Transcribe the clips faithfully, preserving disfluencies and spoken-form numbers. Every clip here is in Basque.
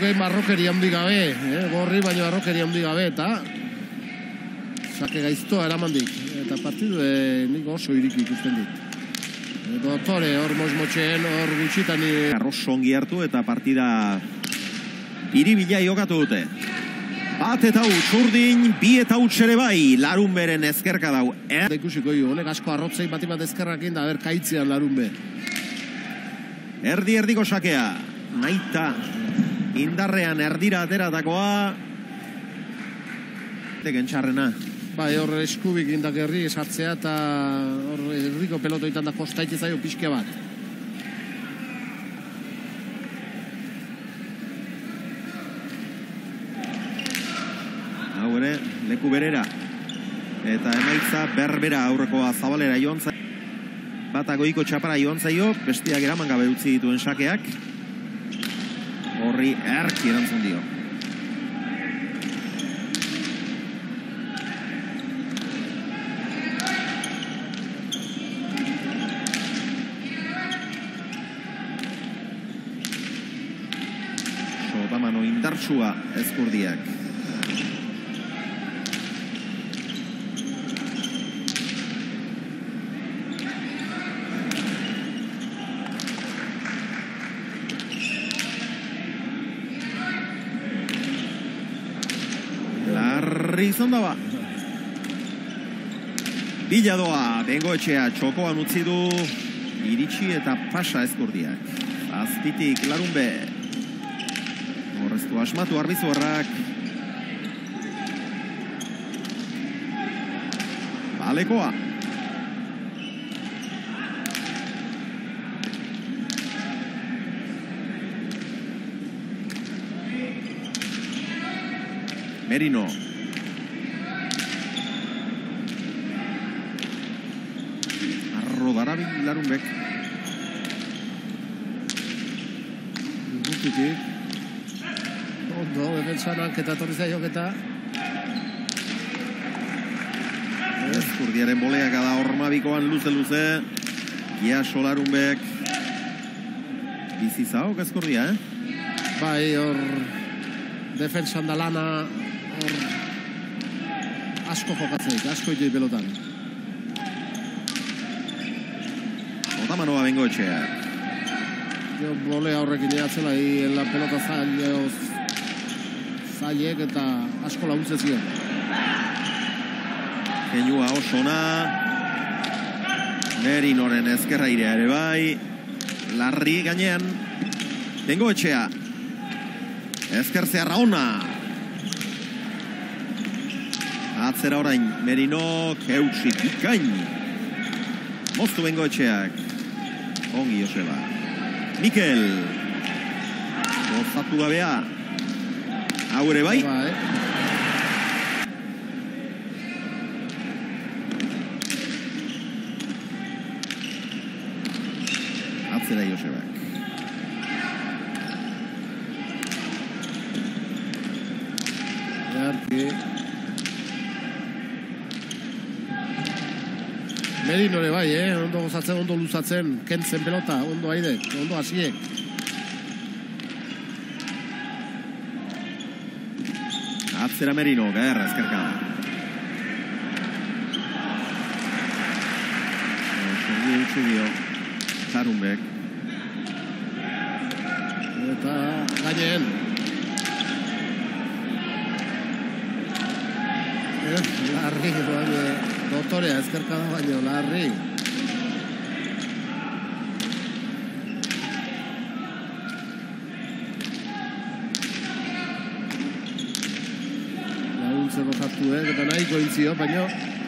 gehi marrokeri handi gabe, eh? Gorri baino marrokeri handi gabe, eta sake gaiztoa eramandik. Eta partidu e, nik oso irik ikusten dit. E, doktore, hor mosmotxeen, hor gutxitan... Arroz ongi hartu eta partida biribila jokatu dute. Bat eta huts urdin, bi eta huts ere bai, Larunberen ezkerka dau. Er... Ikusiko jo, honek asko arrotzei bati bat ezkerrakin da, ber kaitzean Larunbe. Erdi erdiko sakea, naita indarrean erdira ateratakoa. Teken txarrena. Bai, hor eskubik indak herri esartzea eta hor erdiko pelotoitan da kostaitze zaio pixke bat. Hau ere, leku berera. Eta emaitza berbera aurrekoa Zabalera joan zaio. Bata goiko txapara joan zaio, bestiak eraman gabe utzi dituen sakeak. Horri erki erantzun dio. Sotamano indartsua Ezkurdiak. Izan daba. Bila doa, Bengoetxea txokoan utzi du, iritsi eta pasa Ezkurdiak. Azpitik Larunbe. Horreztu asmatu Arbizuarrak. Balekoa. Merino. Darabil Larunbek. Gututik. Ondo, defensanak eta torri zaioketa. Ezkurdiaren boleak da Ormabikoan luze-luze. Giaso Larunbek. Bizizaok Ezkurdia, eh? Bai, hor defensan da lana hor asko jokatzeik, asko itoi pelotan. Otamanoa Bengoetxea. Jo bolea horrekin eatzela, la pelota zailek eta asko laguntze zion. Keinua osona. Merinoren ezkerra irea ere bai. Larri gainean. Bengoetxea. Ezker zeharra ona. Atzera orain. Merino keutsi bikain. Moztu Bengoetxeak. Ongi Joseba. Mikel. Gozatu gabea. Hau ere bai. Atzera Josebak. Jarki. Merino ere bai, eh? Ondo gozatzen, ondo luzatzen, kentzen pelota, ondo haidek, ondo hasiek. Atzera Merino, gerra ezkerka. Sordi eutxu dio, Larunbek. Eta gainen. Larri, baina, doktorea ezkerka da baino, Larri. Laguntze gozatu, eh? Eta nahiko intzio, baino.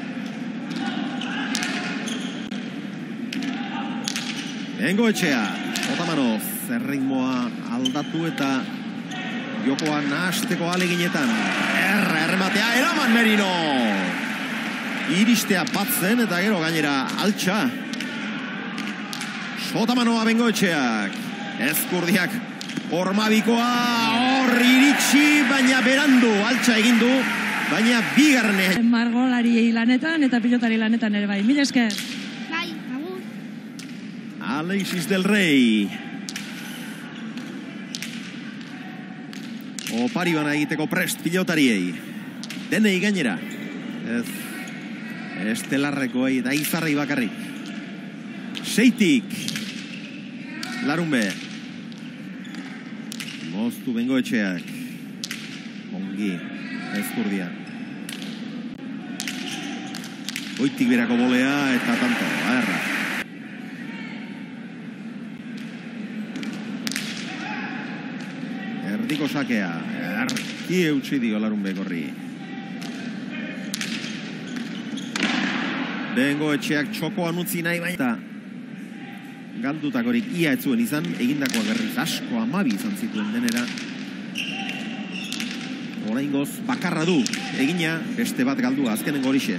Bengoetxea, Otamano, zerritmoa aldatu eta jokoa nahasteko aleginetan. Erra, errematea, eraman Merino! Iristea batzen eta gero gainera altxa. Sotamanoa Bengoetxeak. Ezkurdiak Ormabikoa hor iritsi, baina berandu altxa egindu, baina bigarne. Margolari lanetan eta pilotari lanetan ere bai. Mil esker. Bai, agur. Alexis del Rey. Opari bana egiteko prest pilotariei. Denei gainera. Ez. Estelarrekoei eta izarrei bakarrik. Seitik. Larunbe. Moztu Bengoetxeak. Ongi. Ezkurdia. Goitik berako bolea eta tanto. Aherra. Erdiko sakea. Erki eutsi dio Larunbe gorri. Bengoetxeak txokoan utzi nahi baita. Galdutakorik ia ez zuen izan, egindakoa berriz asko amabi izan zituen denera. Oraingoz bakarra du, egina beste bat galdua, azkenengo horixe.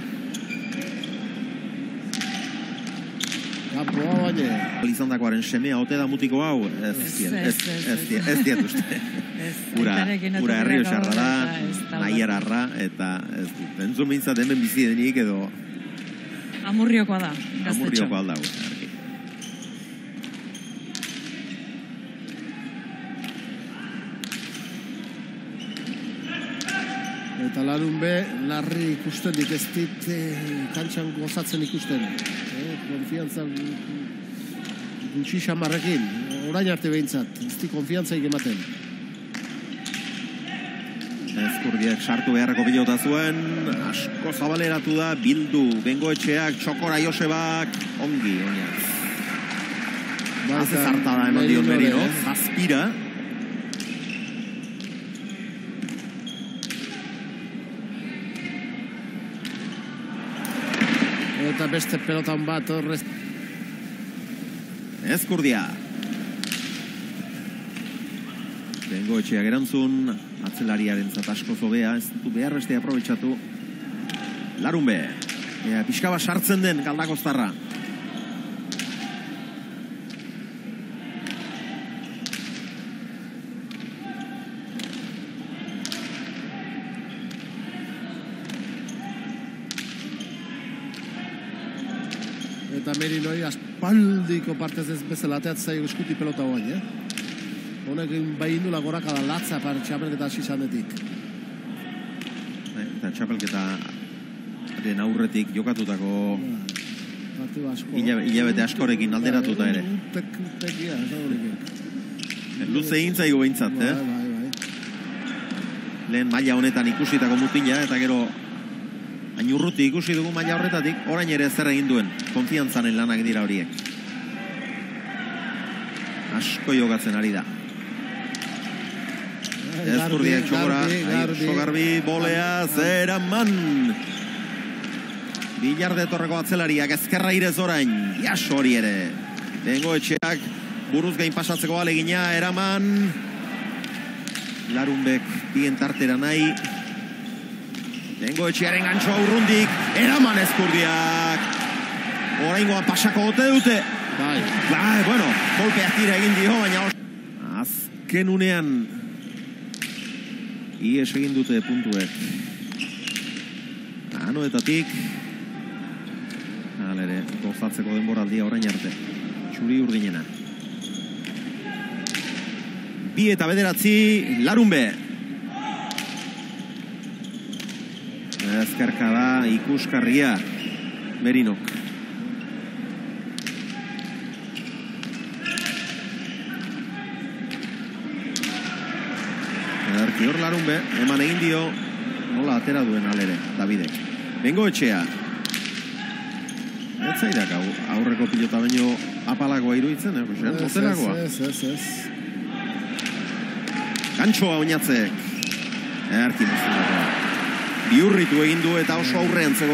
Kampoa baina. Izandakoaren semea ote da mutiko hau, ez ez diet uste. Ura herrio xarra da, nahi erarra, eta ez dut. Entzun bintzat hemen bizi denik edo... Amurriokoa da, gaztetxo. Amurriokoa aldau. Eta Larunbe, larri ikusten dik ez dit kantxan gozatzen ikusten. Konfiantza gutxi xamarrekin, orain arte behintzat, ez di konfiantzaik ematen. Ezkurdiak sartu beharreko pilota zuen, asko zabaleratu da, bildu, Bengoetxeak, txokora Josebak, ongi, oinaz. Haze zartada eman dion Merino, zazpira. Eta beste pelotan bat horrez. Ezkurdia. Bengoetxeak erantzun, atzelariaren zatasko zobea, ez du behar beste aprobetxatu. Larunbe, e, pixkaba sartzen den Galdakoztarra. Eta Merinoi aspaldiko partez ez bezala ateatzea eskuti pelota guain, eh? Honek bai indula gorakada latza par txapelketa hasi zanetik. Eta txapelketa den aurretik jokatutako hilabete askorekin alderatuta ere. Tekia, ez da Luze egin zaigu behintzat, eh? Lehen maila honetan ikusitako mutila eta gero hain urruti ikusi dugu maila horretatik, orain ere zer egin duen, konfiantzanen lanak dira horiek. Asko jokatzen ari da. Ezkurdiak txokora, oso garbi, bolea, zeraman. Bilarde torreko atzelariak ezkerra irez orain, jaso hori ere. Bengoetxeak buruz gain pasatzeko alegina, eraman. Larunbek bien tartera nahi. Bengoetxearen gantxoa urrundik, eraman Ezkurdiak. Oraingoan pasako ote dute. Bai. Bai, bueno, kolpeak tira egin dio, baina azken unean ies egin dute puntuek. Anoetatik alere, gozatzeko denboraldia orain arte. Txuri urdinena. Bi eta bederatzi, Larunbe. Ezkerka da ikuskarria Merinok. Ederki hor Larunbe, eman egin dio, nola atera duen alere, Davidek. Bengoetxea. Ez zaidak aurreko pilota baino apalagoa iruditzen, eh? Motelagoa. Ez, ez, ez. Gantxoa oinatzek. Ederki mozulagoa. Biurritu egin du eta oso aurrean zegoen.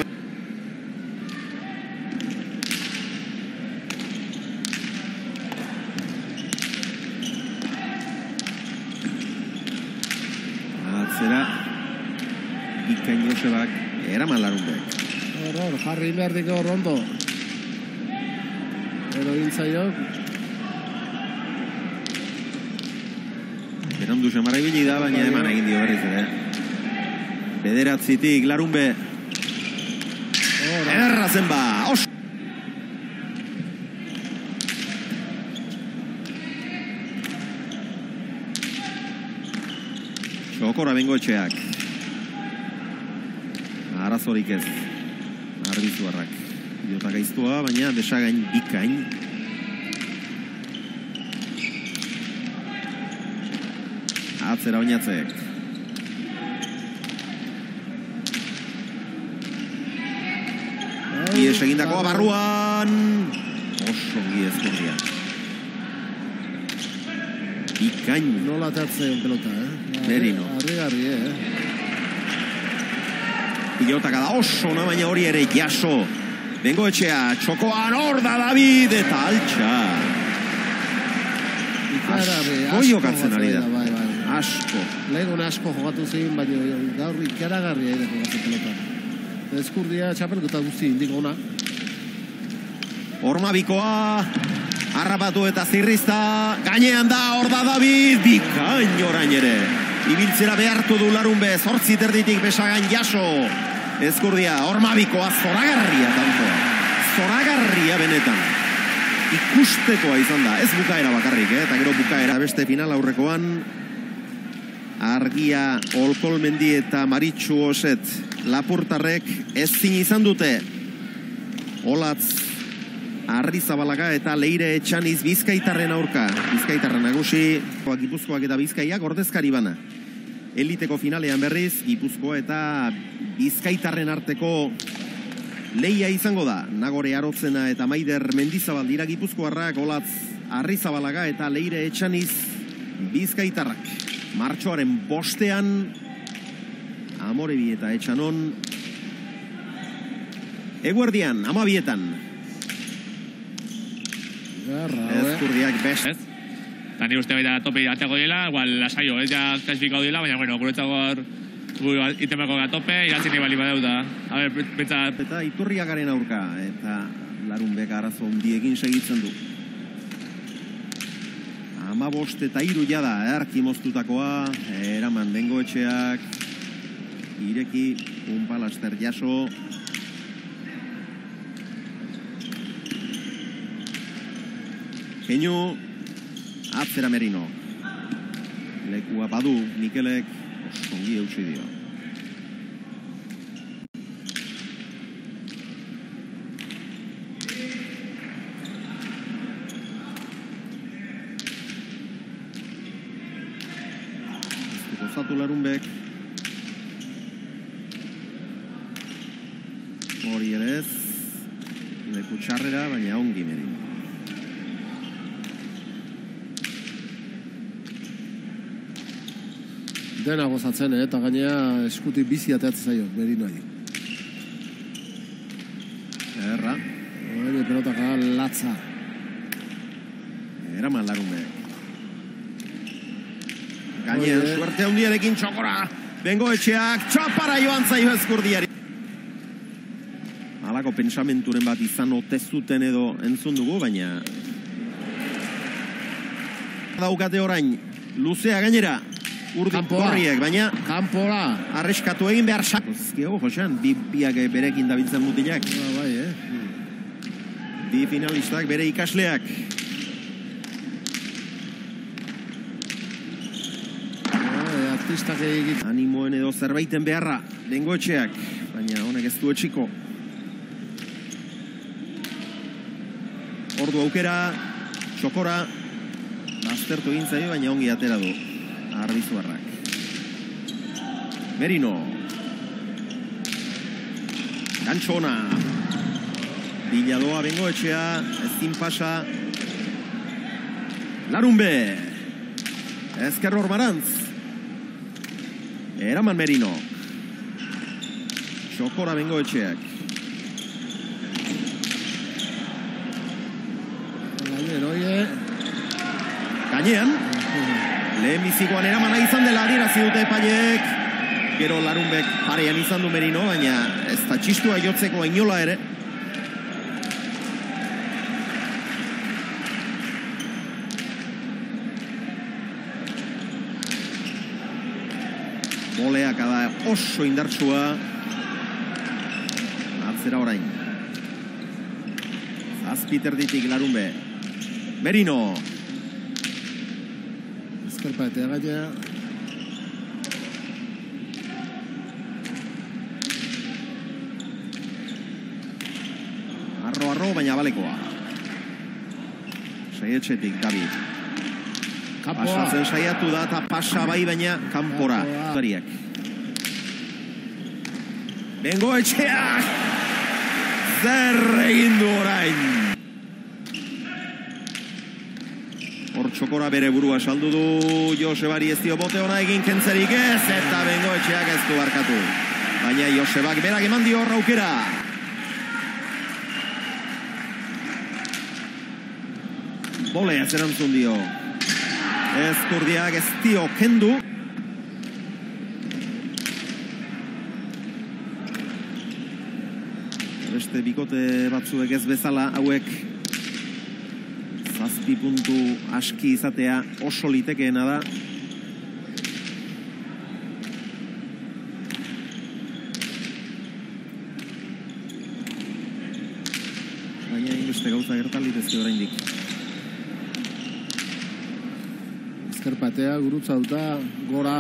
Atzera, Ikain Josebak eraman Larunbek. Hor, hor, jarri behardiko hor ondo. Ero gintzaiok. Berandu xamarra ibili da, baina eman egin dio berriz ere. Bederatzitik, Larunbe. Ederra zen ba, oso! Txokora bengoetxeak. Arazorik ez. Arbizuarrak. Jota gaiztua, baina desagain bikain. Atzera oinatzek. Ies egindakoa barruan. Oso ongi ezkurdia. Bikain. Nola ateatzen pelota, eh? Merino. Arri-garri, eh? Pilotak da oso, na baina hori ere jaso. Bengoetxea, txokoan hor da David eta altxa. Asko jokatzen ari da. Bai, bai. Asko. Lehegon asko jogatu zein, baina gaur ikaragarri ere jokatzen pelota. Ezkurdia txapelketa guzti indik ona. Ormabikoa, harrapatu eta zirrizta, gainean da, hor da David, bikain orain ere. Ibiltzera behartu du Larunbe, zortzi terditik besagain jaso. Ezkurdia, Ormabikoa zoragarria tantoa. Zoragarria benetan. Ikustekoa izan da, ez bukaera bakarrik, eh? Eta gero bukaera beste final aurrekoan. Argia, Olkolmendi eta Maritxu Oset Lapurtarrek ezin izan dute. Olatz, Arrizabalaga eta Leire Etxaniz Bizkaitarren aurka. Bizkaitarren nagusi, Gipuzkoak eta Bizkaiak ordezkari bana. Eliteko finalean berriz, Gipuzkoa eta Bizkaitarren arteko leia izango da. Nagore Arotzena eta Maider Mendizabal dira Gipuzkoarrak, Olatz, Arrizabalaga eta Leire Etxaniz Bizkaitarrak. Martxoaren bostean, Amorebi eta Etxanon, eguerdian, amabietan. Ezkurdiak best. Eta ni uste baita tope ateko dela, igual lasaio, ez ja klasifikau dela, baina, bueno, guretzako hor itemako gatope, iratzen ibali badeu da. A ber, betza... Eta Iturriagaren aurka, eta Larunbek arazo ondiekin segitzen du. Amabost eta iru jada, erki moztutakoa, eraman Bengoetxeak, ireki, Unpalaster jaso. Keinu, atzera Merino. Lekua badu, Mikelek, osongi eutsi dio. Gozatu Larunbek. Hori ere ez. Leku txarrera, baina ongi Merino. Dena gozatzen, eh? Eta gainea eskutik bizi ateatzen zaio, Merinoari. Erra. Hori pelotaka latza. Eraman Larunbek. Gainean, suerte handiarekin txokora. Bengoetxeak, txapara joan zaio Ezkurdiari. Halako pensamenturen bat izan ote zuten edo entzun dugu, baina... Daukate orain, luzea gainera. Urdik gorriek, baina... Kampora. Arriskatu egin behar sak. Ezkiago, Josean, bi biak berekin dabiltzen mutilak. Ba, bai, eh? Bi finalistak bere ikasleak. Artistak egit. Animoen edo zerbaiten beharra, Bengoetxeak, baina honek ez du etxiko. Ordu aukera, txokora, baztertu egin zaio, baina ongi atera du. Arbizuarrak. Merino. Gantxona. Biladoa Bengoetxea, ezin pasa. Larunbe. Ezker Ormarantz. Eraman Merino. Txokora Bengoetxeak. Gainen, oie. Gainean. Lehen bizikoan eramana izan dela adierazi dute epaileek. Gero Larunbek parean izan du Merino, baina ez da txistua jotzeko inola ere. Boleak da oso indartsua. Atzera orain. Zazpiterditik Larunbe. Merino. Ezkerpa eta gainea. Navarro, baina balekoa. Saietxetik, David. Pasatzen saiatu da, eta pasa bai, baina kanpora. Zariak. Bengoetxeak! Zer egin du orain! Hor txokora bere burua saldu du, Josebari ez dio bote ona egin kentzerik ez, eta Bengoetxeak ez du barkatu. Baina Josebak berak eman dio horra aukera. Bolea zerantzun dio. Ezkurdiak ez dio kendu. Beste bikote batzuek ez bezala hauek zazpi puntu aski izatea oso litekeena da. Baina inbeste gauza gertalitezke oraindik. Ezkerpatea, gurutza duta, gora.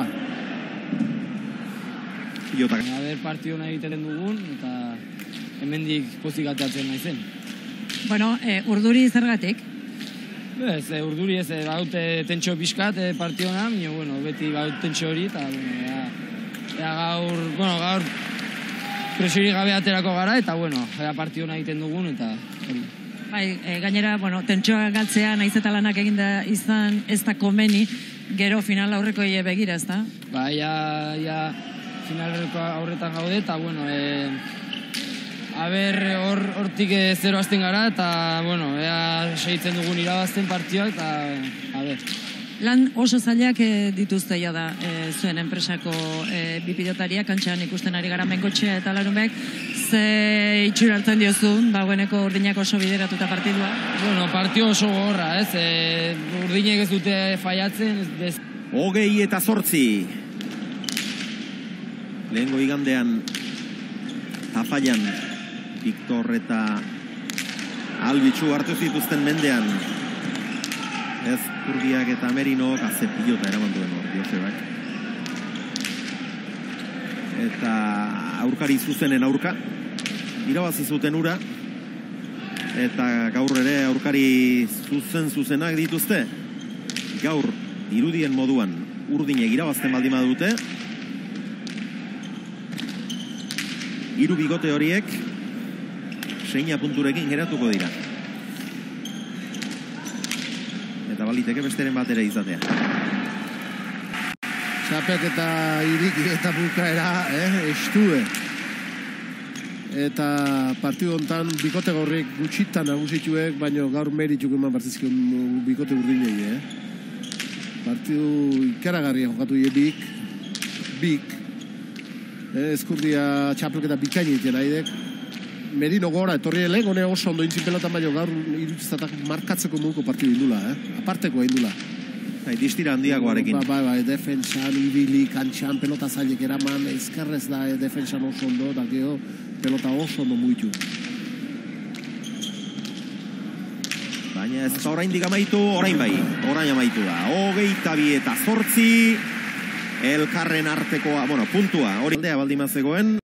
Pilotak. A ber, partio nahi egiten dugun, eta hemendik pozik atatzen naizen. Bueno, e, urduri zergatik? Ez, e, urduri ez, e, baute tentxo pixkat e, partiona, baina, bueno, beti baut tentxo hori, eta, bueno, ea, ea gaur, bueno, gaur presori gabe aterako gara, eta, bueno, ea partiona egiten dugun, eta hori. Bai, e, gainera, bueno, tentsoa galtzea naiz eta lanak eginda izan ez da komeni, gero final aurreko ie begira, ez da? Ba, ja, ja, finaleko aurretan gaude, eta, bueno, e, a ber, hor, hortik e, zero hasten gara, eta, bueno, ea segitzen dugun irabazten partioak, eta, a ber. Lan oso zailak e, dituzte ja da e, zuen enpresako e, bi pilotariak, kantxan ikusten ari gara Bengoetxea eta Larumek, ze itxura hartzen diozun, dagoeneko urdinak oso bideratuta partidua? Bueno, partio oso gogorra, ez? E, urdinek ez dute faiatzen, ez dez... Hogei eta zortzi. Lehengo igandean, Tafallan, Viktor eta Albitxu hartu zituzten mendean. Ez Kurdiak eta Merino gaze pilota eraman duen hor, Josebak. Eta aurkari zuzenen aurka, irabazi zuten ura, eta gaur ere aurkari zuzen zuzenak dituzte. Gaur, irudien moduan, urdinek irabazten baldima dute. Hiru bigote horiek, seina punturekin geratuko dira. Eta baliteke besteren bat ere izatea. Txapek eta iriki eta bukaera, eh, estue. Eta partidu hontan bikote gaurrik gutxitan nagusituek, baina gaur merituk eman partizkion bikote urdinei, eh. Partidu ikaragarria jokatu die bik, bik. Eh, Ezkurdia txapelketa bikaini egiten aidek. Merino gora, etorri ele, gone oso ondo intzin pelotan baino gaur irutzizatak markatzeko moduko partidu indula, eh? Aparteko indula. Bai, distira handiagoarekin. Bai, bai, defentsan, ibili, kantxan, pelota zailek eraman, ezkerrez da eh, defentsan oso ondo, da geho, pelota oso ondo muitu. Baina ez da oraindik amaitu, orain bai, orain amaitu da. Hogeita bi eta zortzi, elkarren artekoa, bueno, puntua, hori aldea baldima zegoen.